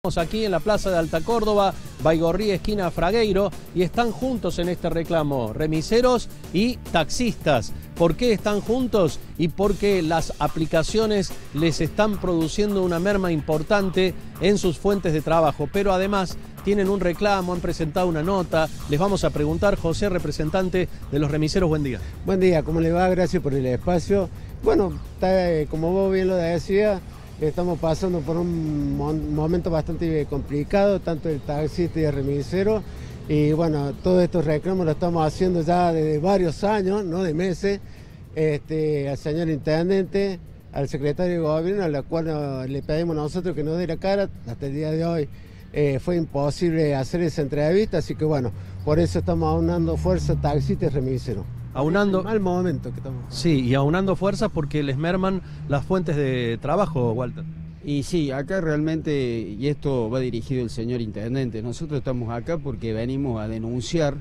Estamos aquí en la Plaza de Alta Córdoba, Baigorrí, esquina Fragueiro, y están juntos en este reclamo, remiseros y taxistas. ¿Por qué están juntos? Y porque las aplicaciones les están produciendo una merma importante en sus fuentes de trabajo, pero además tienen un reclamo, han presentado una nota. Les vamos a preguntar, José, representante de los remiseros, buen día. Buen día, ¿cómo le va? Gracias por el espacio. Bueno, como vos bien lo decías, estamos pasando por un momento bastante complicado, tanto el taxista y el remisero. Y bueno, todos estos reclamos los estamos haciendo ya desde varios años, no de meses, al señor intendente, al secretario de gobierno, a la cual le pedimos nosotros que nos dé la cara. Hasta el día de hoy fue imposible hacer esa entrevista, así que bueno, por eso estamos aunando fuerza taxistas y remiseros. Aunando, mal momento que estamos. Sí, y aunando fuerzas porque les merman las fuentes de trabajo, Walter. Y sí, acá realmente, y esto va dirigido al señor intendente, nosotros estamos acá porque venimos a denunciar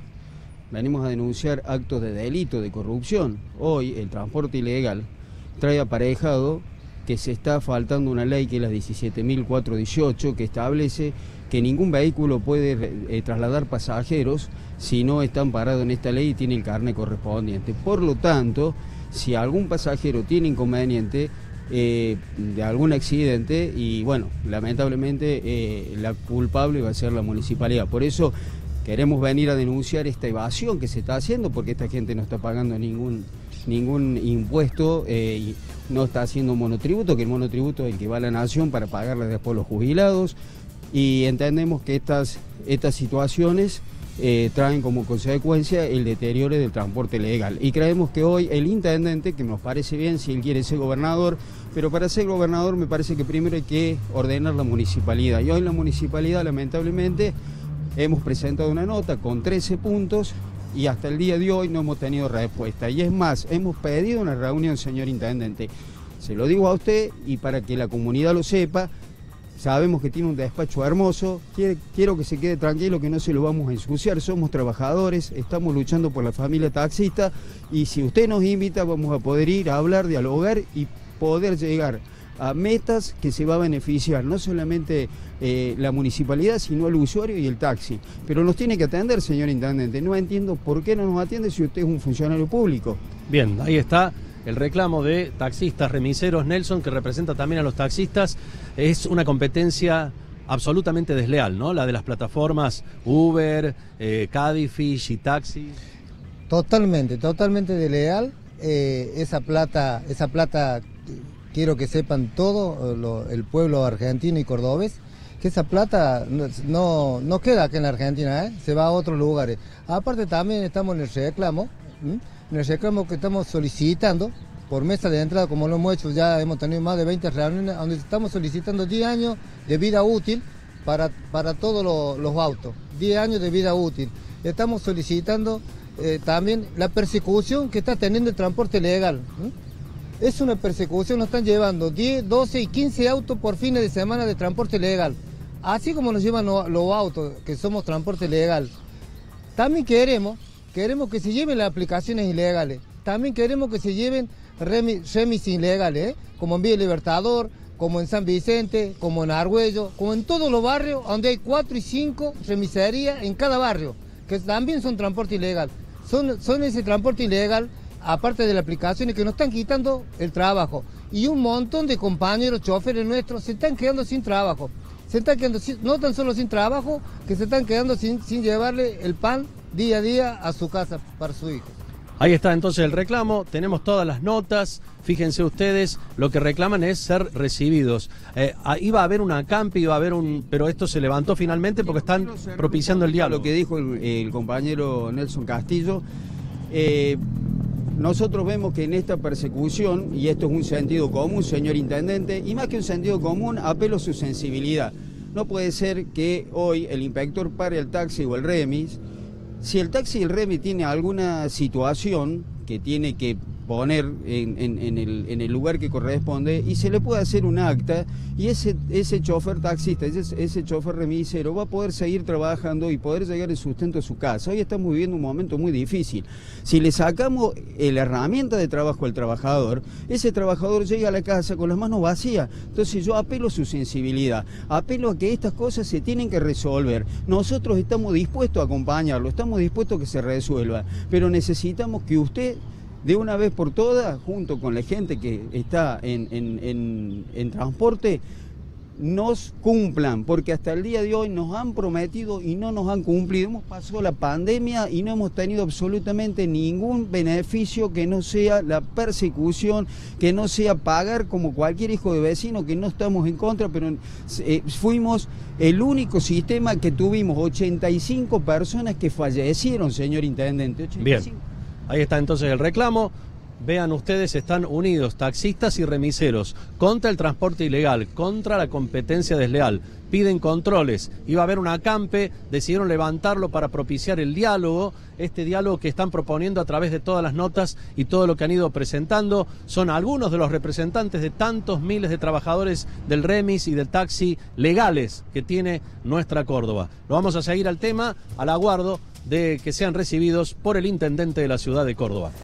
actos de delito, de corrupción. Hoy el transporte ilegal trae aparejado que se está faltando una ley que es la 17.418, que establece que ningún vehículo puede trasladar pasajeros si no están parados en esta ley y tiene el carnet correspondiente. Por lo tanto, si algún pasajero tiene inconveniente de algún accidente, y bueno, lamentablemente la culpable va a ser la municipalidad. Por eso queremos venir a denunciar esta evasión que se está haciendo, porque esta gente no está pagando ningún impuesto y no está haciendo monotributo, que el monotributo es el que va a la nación para pagarle después los jubilados. Y entendemos que estas situaciones traen como consecuencia el deterioro del transporte legal. Y creemos que hoy el intendente, que nos parece bien si él quiere ser gobernador, pero para ser gobernador me parece que primero hay que ordenar la municipalidad. Y hoy la municipalidad, lamentablemente, hemos presentado una nota con 13 puntos y hasta el día de hoy no hemos tenido respuesta. Y es más, hemos pedido una reunión, señor intendente. Se lo digo a usted y para que la comunidad lo sepa. Sabemos que tiene un despacho hermoso, quiero que se quede tranquilo, que no se lo vamos a ensuciar, somos trabajadores, estamos luchando por la familia taxista y si usted nos invita vamos a poder ir a hablar, dialogar y poder llegar a metas que se va a beneficiar no solamente la municipalidad, sino el usuario y el taxi. Pero nos tiene que atender, señor intendente, no entiendo por qué no nos atiende si usted es un funcionario público. Bien, ahí está el reclamo de taxistas, remiseros. Nelson, que representa también a los taxistas, es una competencia absolutamente desleal, ¿no? La de las plataformas Uber, Caddyfish y Taxi. Totalmente desleal. Esa plata, quiero que sepan todo el pueblo argentino y cordobés, que esa plata no queda aquí en la Argentina, se va a otros lugares. Aparte también estamos en el reclamo, que estamos solicitando por mesa de entrada, como lo hemos hecho, ya hemos tenido más de 20 reuniones, donde estamos solicitando 10 años de vida útil para todos los autos, 10 años de vida útil. Estamos solicitando también la persecución que está teniendo el transporte legal. Es una persecución, nos están llevando 10, 12 y 15 autos por fines de semana de transporte legal, así como nos llevan los autos, que somos transporte legal. También queremos que se lleven las aplicaciones ilegales, también queremos que se lleven remis ilegales, como en Villa Libertador, como en San Vicente, como en Argüello, como en todos los barrios donde hay 4 y 5 remiserías en cada barrio, que también son transporte ilegal. Son ese transporte ilegal, aparte de las aplicaciones, que nos están quitando el trabajo. Y un montón de compañeros, choferes nuestros, se están quedando sin trabajo. Se están quedando no tan solo sin trabajo, que se están quedando sin llevarle el pan día a día a su casa para su hijo. Ahí está entonces el reclamo, tenemos todas las notas, fíjense ustedes, lo que reclaman es ser recibidos. Iba a haber una campi, pero esto se levantó finalmente porque están propiciando el diálogo. Lo que dijo el compañero Nelson Castillo, nosotros vemos que en esta persecución, y esto es un sentido común, señor intendente, y más que un sentido común, apelo a su sensibilidad. No puede ser que hoy el inspector pare el taxi o el remis. Si el taxi y el remis tiene alguna situación que tiene que poner en el lugar que corresponde y se le puede hacer un acta y ese chofer taxista, ese chofer remisero va a poder seguir trabajando y poder llegar el sustento a su casa. Hoy estamos viviendo un momento muy difícil. Si le sacamos la herramienta de trabajo al trabajador, ese trabajador llega a la casa con las manos vacías. Entonces yo apelo a su sensibilidad, apelo a que estas cosas se tienen que resolver. Nosotros estamos dispuestos a acompañarlo, estamos dispuestos a que se resuelva, pero necesitamos que usted de una vez por todas, junto con la gente que está en transporte, nos cumplan, porque hasta el día de hoy nos han prometido y no nos han cumplido. Hemos pasado la pandemia y no hemos tenido absolutamente ningún beneficio que no sea la persecución, que no sea pagar como cualquier hijo de vecino, que no estamos en contra, pero fuimos el único sistema que tuvimos 85 personas que fallecieron, señor intendente. 85. Bien, ahí está entonces el reclamo. Vean ustedes, están unidos taxistas y remiseros contra el transporte ilegal, contra la competencia desleal. Piden controles. Iba a haber un acampe, decidieron levantarlo para propiciar el diálogo. Este diálogo que están proponiendo a través de todas las notas y todo lo que han ido presentando. Son algunos de los representantes de tantos miles de trabajadores del remis y del taxi legales que tiene nuestra Córdoba. Lo vamos a seguir al tema, al aguardo de que sean recibidos por el intendente de la ciudad de Córdoba.